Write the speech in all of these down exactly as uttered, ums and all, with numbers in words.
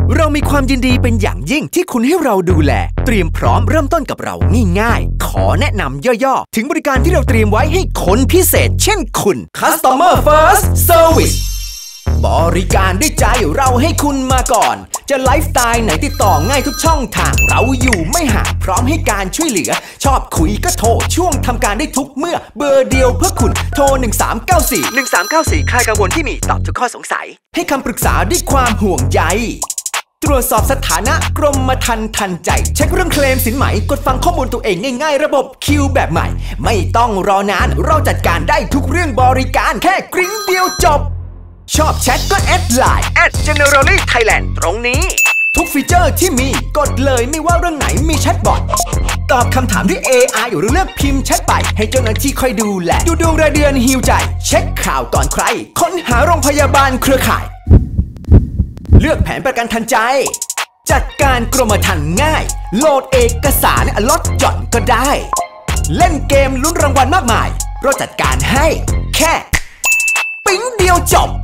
เรามีความยินดีเป็นอย่างยิ่งที่คุณให้เราดูแลเตรียมพร้อมเริ่มต้นกับเราง่ายๆขอแนะนำย่อๆถึงบริการที่เราเตรียมไว้ให้คนพิเศษเช่นคุณ Customer First Service บริการด้วยใจเราให้คุณมาก่อนจะไลฟ์สไตล์ไหนติดต่อง่ายทุกช่องทางเราอยู่ไม่ห่างพร้อมให้การช่วยเหลือชอบคุยก็โทรช่วงทำการได้ทุกเมื่อเบอร์เดียวเพื่อคุณโทรหนึ่งสามเก้าสี่ หนึ่งสามเก้าสี่คลายกังวลที่มีตอบทุกข้อสงสัยให้คำปรึกษาด้วยความห่วงใยตรวจสอบสถานะกรมธรรม์ทันใจเช็คเรื่องเคลมสินไหมกดฟังข้อมูลตัวเองง่ายๆระบบคิวแบบใหม่ไม่ต้องรอนานเราจัดการได้ทุกเรื่องบริการแค่กริ้งเดียวจบชอบแชทก็แอดไลน์ แอท Generali Thailand ตรงนี้ทุกฟีเจอร์ที่มีกดเลยไม่ว่าเรื่องไหนมีแชทบอทตอบคำถามด้วย เอ ไอ หรือเลือกพิมพ์แชทไปให้เจ้าหน้าที่คอยดูแลดูดวงรายเดือนฮีลใจเช็คข่าวก่อนใครค้นหาโรงพยาบาลเครือข่ายเลือกแผนประกันทันใจจัดการกรมธรรม์ง่ายโหลดเอกสารลดหย่อนก็ได้เล่นเกมลุ้นรางวัลมากมายเราจัดการให้แค่ปิ๊งเดียวจบ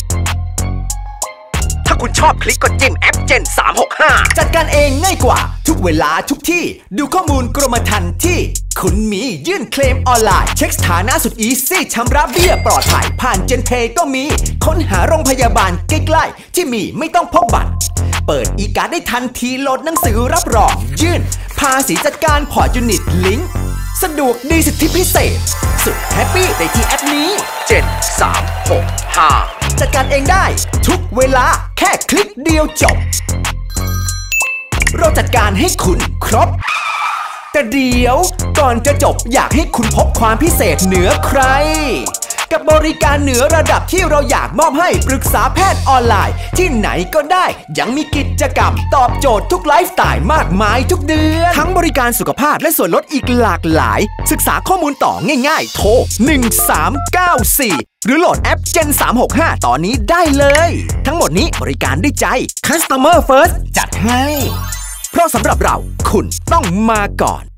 ถ้าคุณชอบคลิกกดจิ้มแอป เจน สามหกห้าจัดการเองง่ายกว่าทุกเวลาทุกที่ดูข้อมูลกรมธรรม์ที่คุณมียื่นเคลมออนไลน์เช็คสถานะสุดอีซี่ชำระเบี้ยปลอดภัยผ่านเจนเพย์ก็มีค้นหาโรงพยาบาลใกล้ๆที่มีไม่ต้องพกบัตรเปิดอีการ์ดได้ทันทีโหลดหนังสือรับรองยื่นภาษีจัดการพอร์ตยูนิตลิงก์สะดวกดีสิทธิพิเศษสุดแฮปปี้ในที่แอปนี้ เจน สามหกห้า จัดการเองได้ทุกเวลาแค่คลิกเดียวจบเราจัดการให้คุณครบแต่เดี๋ยวก่อนจะจบอยากให้คุณพบความพิเศษเหนือใครกับบริการเหนือระดับที่เราอยากมอบให้ปรึกษาแพทย์ออนไลน์ที่ไหนก็ได้ยังมีกิจกรรมตอบโจทย์ทุกไลฟ์สไตล์มากมายทุกเดือนทั้งบริการสุขภาพและส่วนลดอีกหลากหลายศึกษาข้อมูลต่อง่ายๆโทรหนึ่งสามเก้าสี่หรือโหลดแอป เจน สามหกห้า ตอนนี้ได้เลยทั้งหมดนี้บริการด้วยใจ Customer First จัดให้เพราะสำหรับเราคุณต้องมาก่อน